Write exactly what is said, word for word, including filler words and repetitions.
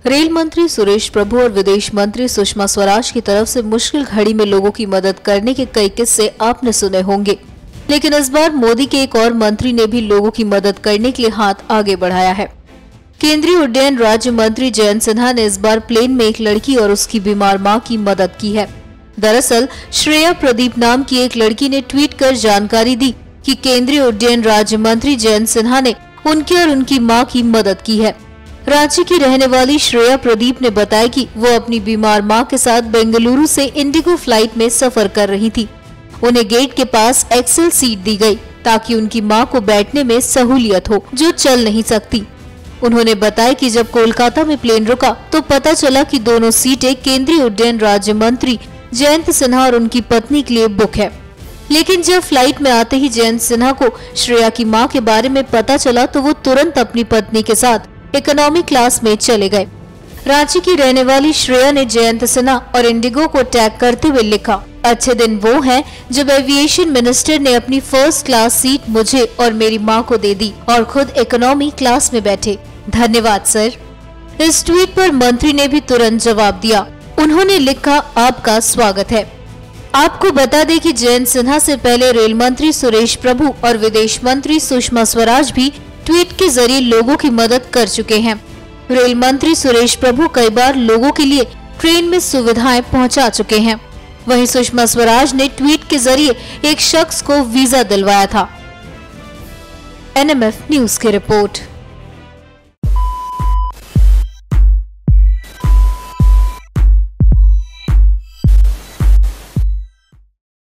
Rail मंत्री सुरेश प्रभु और विदेश मंत्री सुषमा स्वराज की तरफ से मुश्किल घड़ी में लोगों की मदद करने के कई किस्से आपने सुने होंगे, लेकिन इस बार मोदी के एक और मंत्री ने भी लोगों की मदद करने के लिए हाथ आगे बढ़ाया है। केंद्रीय उड्डयन राज्य मंत्री जयंत सिन्हा ने इस बार प्लेन में एक लड़की और उसकी बीमार मां की मदद की है। दरअसल श्रेया प्रदीप नाम की एक लड़की ने ट्वीट कर जानकारी दी कि केंद्रीय उड्डयन राज्य मंत्री जयंत सिन्हा ने उनकी और उनकी मां की मदद की है। रांची की रहने वाली श्रेया प्रदीप ने बताया कि वो अपनी बीमार मां के साथ बेंगलुरु से इंडिगो फ्लाइट में सफर कर रही थी। उन्हें गेट के पास एक्सेल सीट दी गई ताकि उनकी मां को बैठने में सहूलियत हो, जो चल नहीं सकती। उन्होंने बताया कि जब कोलकाता में प्लेन रुका तो पता चला कि दोनों सीटें केंद्रीय उड्डयन राज्य मंत्री जयंत सिन्हा और उनकी पत्नी के लिए बुक है। लेकिन जब फ्लाइट में आते ही जयंत सिन्हा को श्रेया की मां के बारे में पता चला तो वो तुरंत अपनी पत्नी के साथ इकोनॉमी क्लास में चले गए। रांची की रहने वाली श्रेया ने जयंत सिन्हा और इंडिगो को टैग करते हुए लिखा, अच्छे दिन वो हैं जब एविएशन मिनिस्टर ने अपनी फर्स्ट क्लास सीट मुझे और मेरी मां को दे दी और खुद इकोनॉमी क्लास में बैठे। धन्यवाद सर। इस ट्वीट पर मंत्री ने भी तुरंत जवाब दिया। उन्होंने लिखा, आपका स्वागत है। आपको बता दें कि जयंत सिन्हा से पहले रेल मंत्री सुरेश प्रभु और विदेश मंत्री सुषमा स्वराज भी ट्वीट के जरिए लोगों की मदद कर चुके हैं। रेल मंत्री सुरेश प्रभु कई बार लोगों के लिए ट्रेन में सुविधाएं पहुंचा चुके हैं। वहीं सुषमा स्वराज ने ट्वीट के जरिए एक शख्स को वीजा दिलवाया था। एन एम एफ न्यूज की रिपोर्ट।